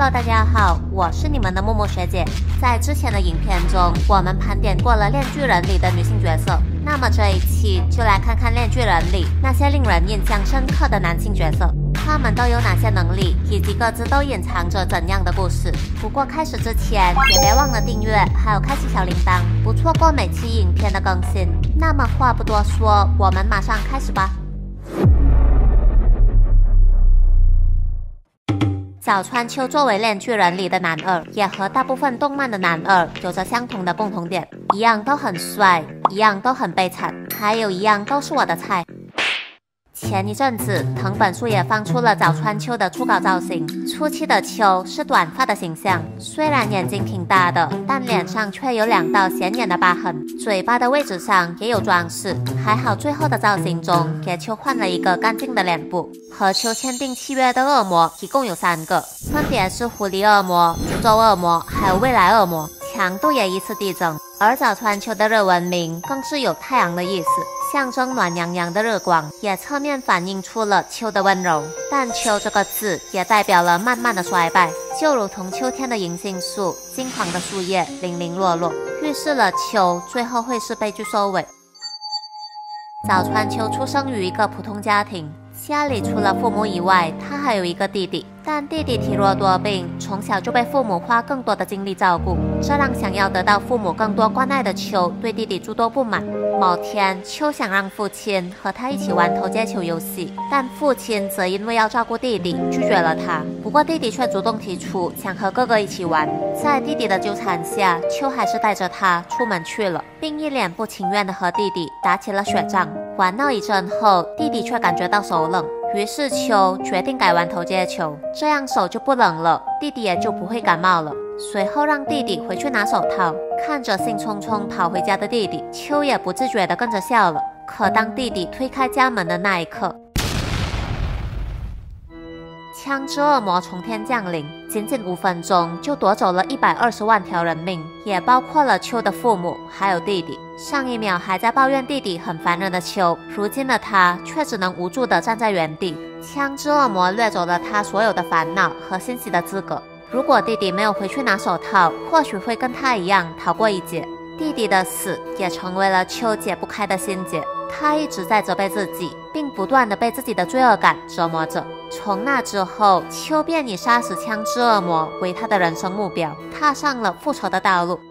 Hello， 大家好，我是你们的木木学姐。在之前的影片中，我们盘点过了《链锯人》里的女性角色，那么这一期就来看看《链锯人》里那些令人印象深刻的男性角色，他们都有哪些能力，以及各自都隐藏着怎样的故事。不过开始之前，也别忘了订阅，还有开启小铃铛，不错过每期影片的更新。那么话不多说，我们马上开始吧。早川秋作为《链锯人》里的男二，也和大部分动漫的男二有着相同的共同点，一样都很帅，一样都很悲惨，还有一样都是我的菜。前一阵子，藤本树也放出了早川秋的初稿造型。初期的秋是短发的形象，虽然眼睛挺大的，但脸上却有2道显眼的疤痕，嘴巴的位置上也有装饰。还好最后的造型中，给秋换了一个干净的脸部。和秋签订契约的恶魔一共有3个，分别是狐狸恶魔、诅咒恶魔，还有未来恶魔，强度也依次递增。而早川秋的日文名更是有太阳的意思，象征暖洋洋的日光，也侧面反映出了秋的温柔。但秋这个字也代表了慢慢的衰败，就如同秋天的银杏树，金黄的树叶零零落落，预示了秋最后会是悲剧收尾。早川秋出生于一个普通家庭，家里除了父母以外，他还有一个弟弟，但弟弟体弱多病，从小就被父母花更多的精力照顾，这让想要得到父母更多关爱的秋对弟弟诸多不满。某天，秋想让父亲和他一起玩投接球游戏，但父亲则因为要照顾弟弟拒绝了他。不过弟弟却主动提出想和哥哥一起玩，在弟弟的纠缠下，秋还是带着他出门去了，并一脸不情愿地和弟弟打起了雪仗。玩闹一阵后，弟弟却感觉到手冷，于是秋决定改玩投接球，这样手就不冷了，弟弟也就不会感冒了。随后让弟弟回去拿手套，看着兴冲冲跑回家的弟弟，秋也不自觉地跟着笑了。可当弟弟推开家门的那一刻，枪支恶魔从天降临，仅仅5分钟就夺走了120万条人命，也包括了秋的父母还有弟弟。上一秒还在抱怨弟弟很烦人的秋，如今的他却只能无助地站在原地。枪支恶魔掠走了他所有的烦恼和欣喜的资格。如果弟弟没有回去拿手套，或许会跟他一样逃过一劫。弟弟的死也成为了秋解不开的心结，他一直在责备自己，并不断地被自己的罪恶感折磨着。从那之后，秋便以杀死枪支恶魔为他的人生目标，踏上了复仇的道路。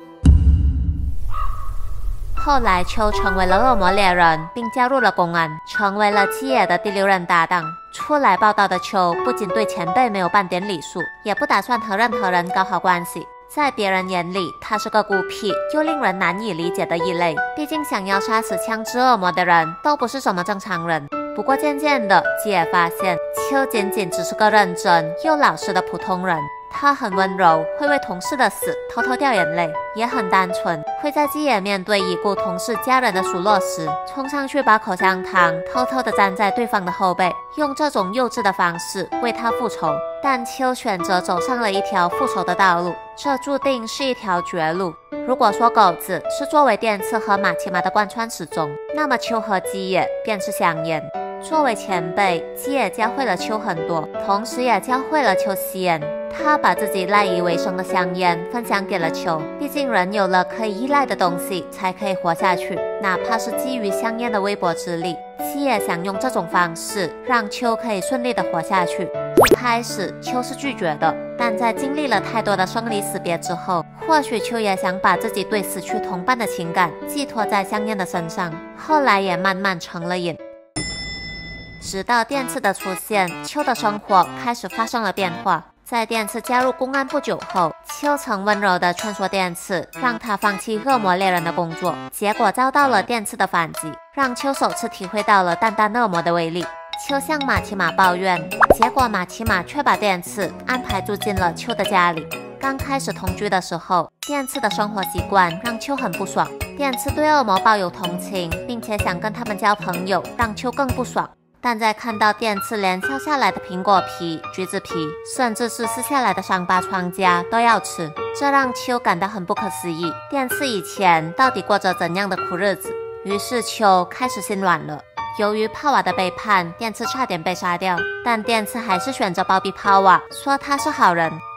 后来，秋成为了恶魔猎人，并加入了公安，成为了基野的第6任搭档。出来报道的秋不仅对前辈没有半点礼数，也不打算和任何人搞好关系。在别人眼里，他是个孤僻又令人难以理解的异类。毕竟想要杀死枪支恶魔的人都不是什么正常人。不过渐渐的，基野发现秋仅仅只是个认真又老实的普通人。他很温柔，会为同事的死偷偷掉眼泪，也很单纯，会在基野面对已故同事家人的数落时，冲上去把口香糖偷偷地粘在对方的后背，用这种幼稚的方式为他复仇。但秋选择走上了一条复仇的道路，这注定是一条绝路。如果说狗子是作为电次和马奇马的贯穿始终，那么秋和基野便是香烟。作为前辈，基野教会了秋很多，同时也教会了秋吸烟。他把自己赖以为生的香烟分享给了秋，毕竟人有了可以依赖的东西才可以活下去，哪怕是基于香烟的微薄之力。基野想用这种方式让秋可以顺利的活下去。一开始秋是拒绝的，但在经历了太多的生离死别之后，或许秋也想把自己对死去同伴的情感寄托在香烟的身上，后来也慢慢成了瘾。直到电次的出现，秋的生活开始发生了变化。在电次加入公安不久后，秋曾温柔地劝说电次，让他放弃恶魔猎人的工作，结果遭到了电次的反击，让秋首次体会到了淡淡恶魔的威力。秋向马奇马抱怨，结果马奇马却把电次安排住进了秋的家里。刚开始同居的时候，电次的生活习惯让秋很不爽，电次对恶魔抱有同情，并且想跟他们交朋友，让秋更不爽。但在看到电次连削下来的苹果皮、橘子皮，甚至是撕下来的伤疤疮痂都要吃，这让秋感到很不可思议。电次以前到底过着怎样的苦日子？于是秋开始心软了。由于帕瓦的背叛，电次差点被杀掉，但电次还是选择包庇帕瓦，说他是好人。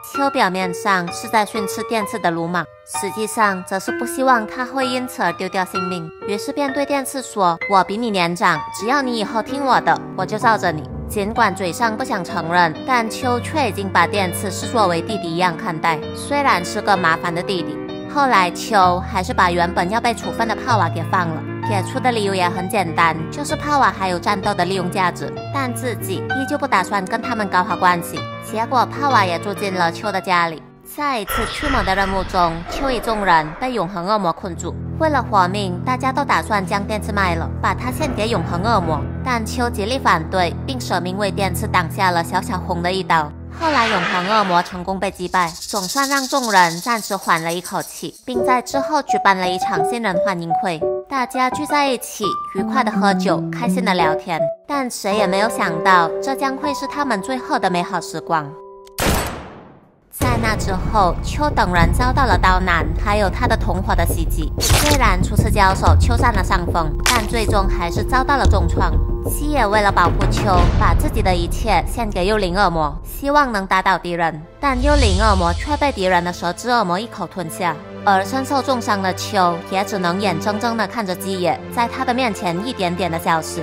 秋表面上是在训斥电次的鲁莽，实际上则是不希望他会因此而丢掉性命，于是便对电次说：“我比你年长，只要你以后听我的，我就罩着你。”尽管嘴上不想承认，但秋却已经把电次视作为弟弟一样看待，虽然是个麻烦的弟弟。后来秋还是把原本要被处分的帕瓦给放了，给出的理由也很简单，就是帕瓦还有战斗的利用价值，但自己依旧不打算跟他们搞好关系。结果帕瓦也住进了秋的家里。在一次驱魔的任务中，秋一众人被永恒恶魔困住，为了活命，大家都打算将电次卖了，把它献给永恒恶魔。但秋极力反对，并舍命为电次挡下了小小红的一刀。后来永恒恶魔成功被击败，总算让众人暂时缓了一口气，并在之后举办了一场新人欢迎会，大家聚在一起，愉快的喝酒，开心的聊天。但谁也没有想到，这将会是他们最后的美好时光。在那之后，秋等人遭到了刀男还有他的同伙的袭击。虽然初次交手秋占了上风，但最终还是遭到了重创。西野为了保护秋，把自己的一切献给幽灵恶魔，希望能打倒敌人。但幽灵恶魔却被敌人的蛇之恶魔一口吞下，而身受重伤的秋也只能眼睁睁地看着基野在他的面前一点点的消失。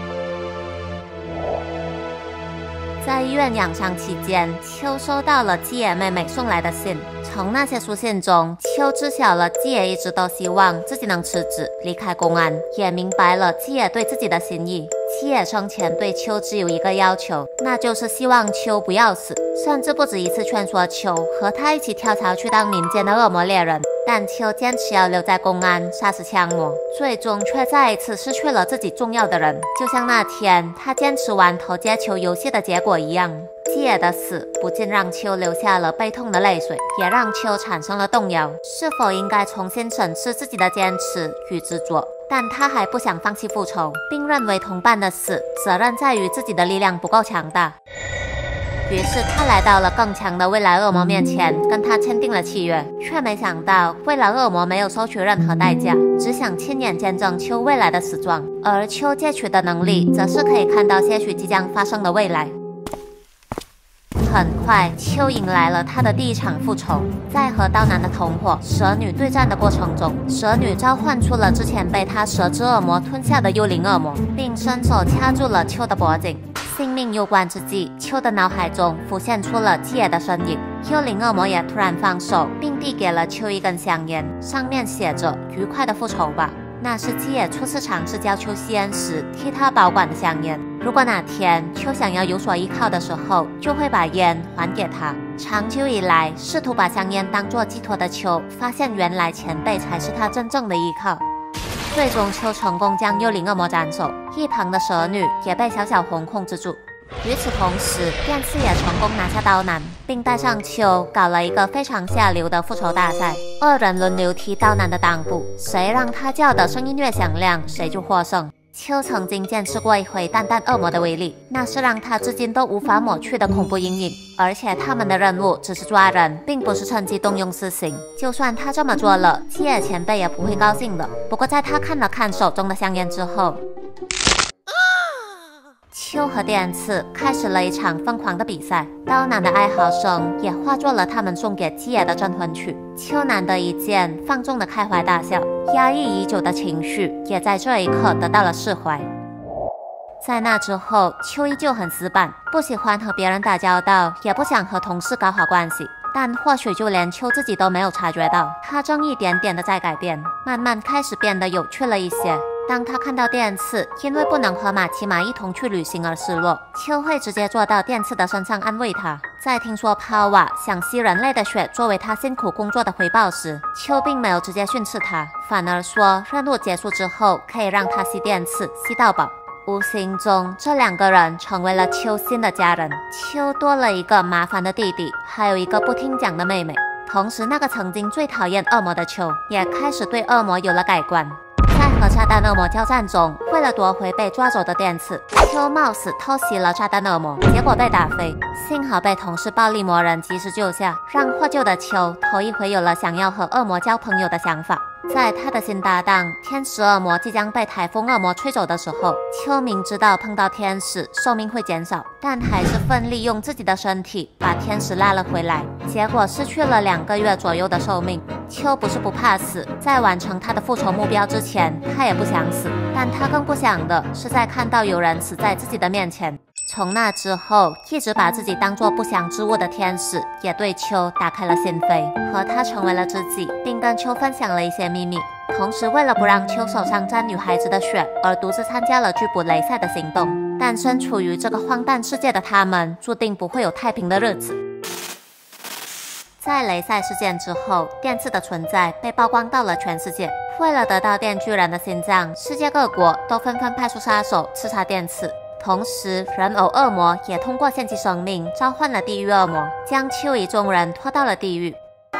在医院养伤期间，秋收到了基野妹妹送来的信。从那些书信中，秋知晓了基野一直都希望自己能辞职离开公安，也明白了基野对自己的心意。基野生前对秋只有一个要求，那就是希望秋不要死，甚至不止一次劝说秋和他一起跳槽去当民间的恶魔猎人。但秋坚持要留在公安杀死枪魔，最终却再一次失去了自己重要的人，就像那天他坚持玩投接球游戏的结果一样。基野的死不仅让秋流下了悲痛的泪水，也让秋产生了动摇，是否应该重新审视自己的坚持与执着。但他还不想放弃复仇，并认为同伴的死责任在于自己的力量不够强大。于是他来到了更强的未来恶魔面前，跟他签订了契约，却没想到未来恶魔没有收取任何代价，只想亲眼见证秋未来的死状，而秋借取的能力则是可以看到些许即将发生的未来。很快，秋迎来了他的第一场复仇。在和刀男的同伙蛇女对战的过程中，蛇女召唤出了之前被他蛇之恶魔吞下的幽灵恶魔，并伸手掐住了秋的脖颈。性命攸关之际，秋的脑海中浮现出了基野的身影。幽灵恶魔也突然放手，并递给了秋一根香烟，上面写着“愉快的复仇吧”。那是基野初次尝试教秋吸烟时替他保管的香烟。如果哪天秋想要有所依靠的时候，就会把烟还给他。长久以来，试图把香烟当作寄托的秋，发现原来前辈才是他真正的依靠。最终，秋成功将幽灵恶魔斩首，一旁的蛇女也被小小红控制住。与此同时，电次也成功拿下刀男，并带上秋搞了一个非常下流的复仇大赛。二人轮流踢刀男的裆部，谁让他叫的声音越响亮，谁就获胜。秋曾经见识过一回蛋蛋恶魔的威力，那是让他至今都无法抹去的恐怖阴影。而且他们的任务只是抓人，并不是趁机动用私刑。就算他这么做了，基野前辈也不会高兴的。不过在他看了看手中的香烟之后，秋和电次开始了一场疯狂的比赛，刀男的哀嚎声也化作了他们送给基野的镇魂曲。秋难得一见，放纵的开怀大笑，压抑已久的情绪也在这一刻得到了释怀。在那之后，秋依旧很死板，不喜欢和别人打交道，也不想和同事搞好关系。但或许就连秋自己都没有察觉到，他正一点点的在改变，慢慢开始变得有趣了一些。当他看到电次因为不能和马奇马一同去旅行而失落，秋会直接坐到电次的身上安慰他。在听说帕瓦想吸人类的血作为他辛苦工作的回报时，秋并没有直接训斥他，反而说任务结束之后可以让他吸电次吸到饱。无形中，这两个人成为了秋新的家人。秋多了一个麻烦的弟弟，还有一个不听讲的妹妹。同时，那个曾经最讨厌恶魔的秋也开始对恶魔有了改观。在和炸弹恶魔交战中，为了夺回被抓走的电次，秋冒死偷袭了炸弹恶魔，结果被打飞。幸好被同事暴力魔人及时救下，让获救的秋头一回有了想要和恶魔交朋友的想法。 在他的新搭档天使恶魔即将被台风恶魔吹走的时候，秋明知道碰到天使寿命会减少，但还是奋力用自己的身体把天使拉了回来，结果失去了2个月左右的寿命。秋不是不怕死，在完成他的复仇目标之前，他也不想死，但他更不想的是在看到有人死在自己的面前。从那之后，一直把自己当作不祥之物的天使也对秋打开了心扉，和他成为了知己，并跟秋分享了一些秘密。同时，为了不让秋手上沾女孩子的血，而独自参加了拘捕雷赛的行动。但身处于这个荒诞世界的他们，注定不会有太平的日子。在雷赛事件之后，电刺的存在被曝光到了全世界。为了得到电锯人的心脏，世界各国都纷纷派出杀手刺杀电刺。同时，人偶恶魔也通过献祭生命召唤了地狱恶魔，将秋一众人拖到了地狱。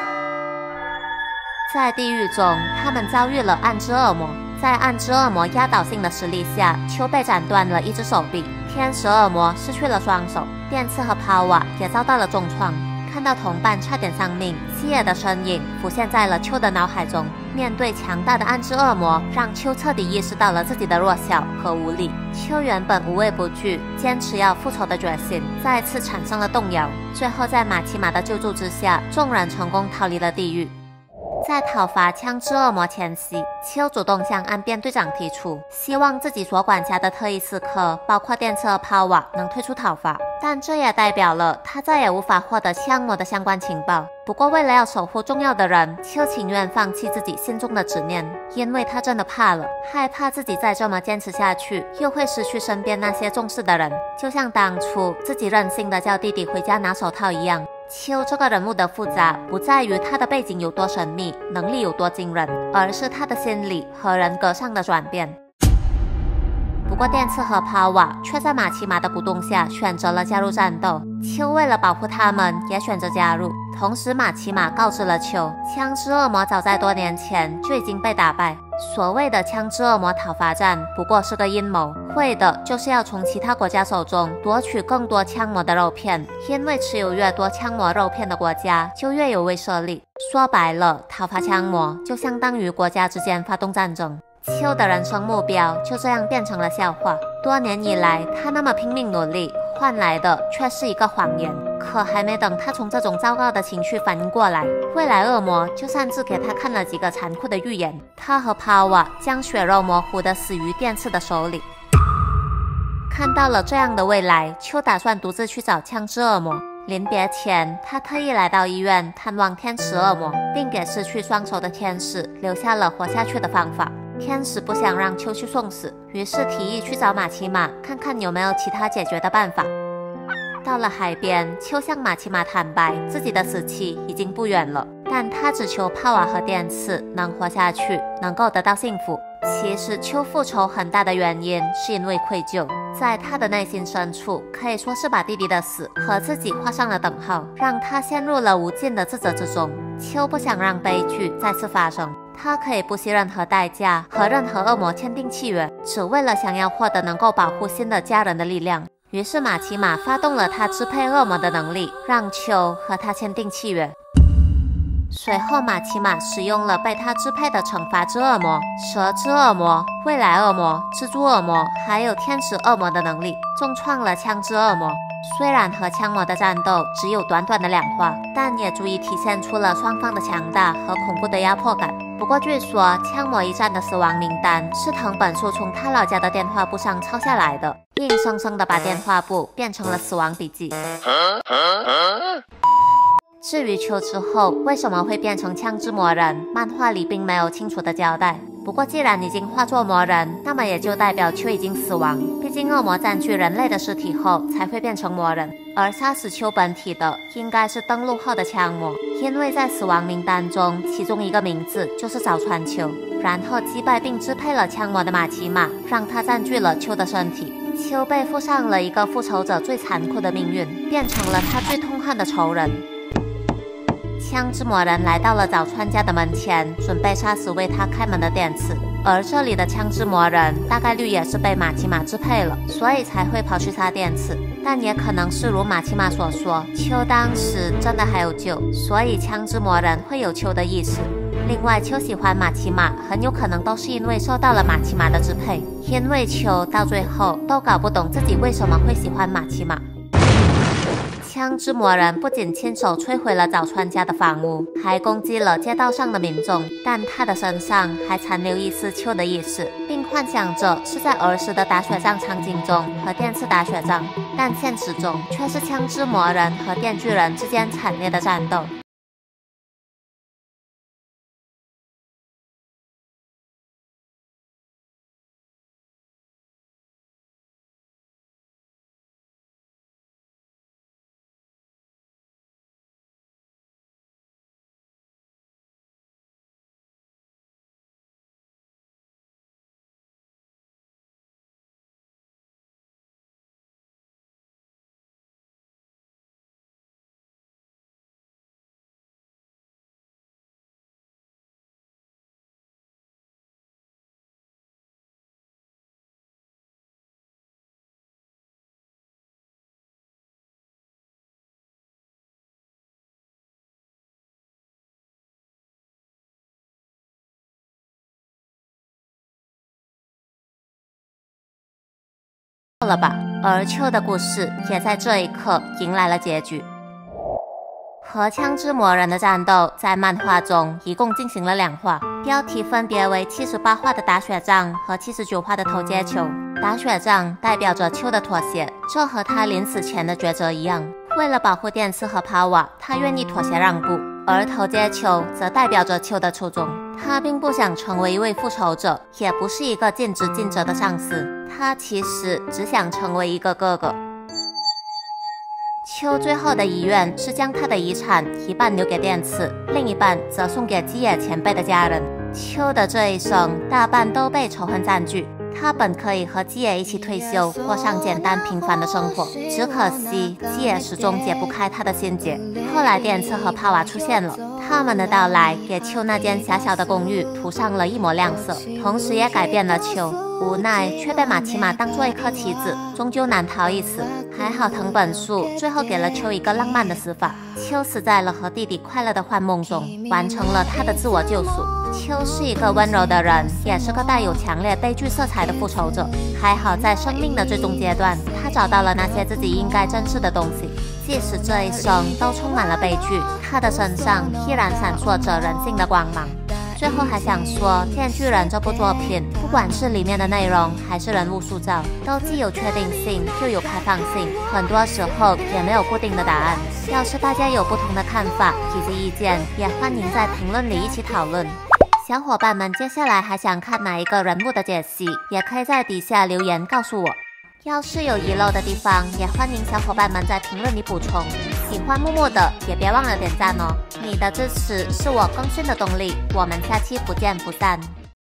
在地狱中，他们遭遇了暗之恶魔。在暗之恶魔压倒性的实力下，秋被斩断了一只手臂，天使恶魔失去了双手，电刺和帕瓦也遭到了重创。看到同伴差点丧命，希野的身影浮现在了秋的脑海中。面对强大的暗之恶魔，让秋彻底意识到了自己的弱小和无力。秋原本无畏不惧、坚持要复仇的决心，再次产生了动摇。最后在马奇马的救助之下，众人成功逃离了地狱。在讨伐枪之恶魔前夕，秋主动向岸边队长提出，希望自己所管辖的特异刺客，包括电刺和帕瓦，能退出讨伐。但这也代表了他再也无法获得枪魔的相关情报。不过为了要守护重要的人，秋情愿放弃自己心中的执念，因为他真的怕了，害怕自己再这么坚持下去，又会失去身边那些重视的人，就像当初自己任性的叫弟弟回家拿手套一样。秋这个人物的复杂不在于他的背景有多神秘，能力有多惊人，而是他的心理和人格上的转变。不过电刺和帕瓦却在马奇马的鼓动下选择了加入战斗，秋为了保护他们也选择加入。同时马奇马告知了秋，枪之恶魔早在多年前就已经被打败，所谓的枪之恶魔讨伐战不过是个阴谋，为的就是要从其他国家手中夺取更多枪魔的肉片，因为持有越多枪魔肉片的国家就越有威慑力。说白了，讨伐枪魔就相当于国家之间发动战争。秋的人生目标就这样变成了笑话。多年以来，他那么拼命努力，换来的却是一个谎言。可还没等他从这种糟糕的情绪反应过来，未来恶魔就擅自给他看了几个残酷的预言。他和帕瓦将血肉模糊的死于电刺的手里。看到了这样的未来，秋打算独自去找枪之恶魔。临别前，他特意来到医院探望天使恶魔，并给失去双手的天使留下了活下去的方法。天使不想让秋去送死，于是提议去找马奇马，看看有没有其他解决的办法。到了海边，秋向马奇马坦白自己的死期已经不远了，但他只求帕瓦和电刺能活下去，能够得到幸福。其实秋复仇很大的原因是因为愧疚，在他的内心深处，可以说是把弟弟的死和自己画上了等号，让他陷入了无尽的自责之中。秋不想让悲剧再次发生，他可以不惜任何代价和任何恶魔签订契约，只为了想要获得能够保护新的家人的力量。于是马奇马发动了他支配恶魔的能力，让秋和他签订契约。随后马奇马使用了被他支配的惩罚之恶魔、蛇之恶魔、未来恶魔、蜘蛛恶魔还有天使恶魔的能力，重创了枪之恶魔。虽然和枪魔的战斗只有短短的2话，但也足以体现出了双方的强大和恐怖的压迫感。不过据说枪魔一战的死亡名单是藤本树从他老家的电话簿上抄下来的，硬生生的把电话簿变成了死亡笔记。至于秋之后为什么会变成枪之魔人，漫画里并没有清楚的交代。不过既然已经化作魔人，那么也就代表秋已经死亡，毕竟恶魔占据人类的尸体后才会变成魔人，而杀死秋本体的应该是登陆后的枪魔，因为在死亡名单中其中一个名字就是早川秋。然后击败并支配了枪魔的马奇马，让他占据了秋的身体。秋被附上了一个复仇者最残酷的命运，变成了他最痛恨的仇人。枪之魔人来到了早川家的门前，准备杀死为他开门的电刺。而这里的枪之魔人大概率也是被马奇马支配了，所以才会跑去杀电刺。但也可能是如马奇马所说，秋当时真的还有救，所以枪之魔人会有秋的意识。 另外，秋喜欢马奇马，很有可能都是因为受到了马奇马的支配，因为秋到最后都搞不懂自己为什么会喜欢马奇马。枪之魔人不仅亲手摧毁了早川家的房屋，还攻击了街道上的民众，但他的身上还残留一丝秋的意识，并幻想着是在儿时的打雪仗场景中和电次打雪仗，但现实中却是枪之魔人和电锯人之间惨烈的战斗。了吧，而秋的故事也在这一刻迎来了结局。和枪之魔人的战斗在漫画中一共进行了2话，标题分别为78话的打雪仗和79话的投接球。打雪仗代表着秋的妥协，这和他临死前的抉择一样，为了保护电次和帕瓦，他愿意妥协让步。而投接球则代表着秋的初衷，他并不想成为一位复仇者，也不是一个尽职尽责的上司，他其实只想成为一个哥哥。秋最后的遗愿是将他的遗产一半留给电次，另一半则送给基野前辈的家人。秋的这一生大半都被仇恨占据，他本可以和基野一起退休，过上简单平凡的生活，只可惜基野始终解不开他的心结。后来电次和帕瓦出现了，他们的到来给秋那间狭小的公寓涂上了一抹亮色，同时也改变了秋。无奈却被马奇马当作一颗棋子，终究难逃一死。还好藤本树最后给了秋一个浪漫的死法，秋死在了和弟弟快乐的幻梦中，完成了他的自我救赎。秋是一个温柔的人，也是个带有强烈悲剧色彩的复仇者。还好在生命的最终阶段，他找到了那些自己应该珍视的东西。即使这一生都充满了悲剧，他的身上依然闪烁着人性的光芒。最后还想说，《电锯人》这部作品，不管是里面的内容还是人物塑造，都既有确定性又有开放性，很多时候也没有固定的答案。要是大家有不同的看法以及意见，也欢迎在评论里一起讨论。小伙伴们接下来还想看哪一个人物的解析，也可以在底下留言告诉我。要是有遗漏的地方，也欢迎小伙伴们在评论里补充。喜欢木木的也别忘了点赞哦，你的支持是我更新的动力。我们下期不见不散。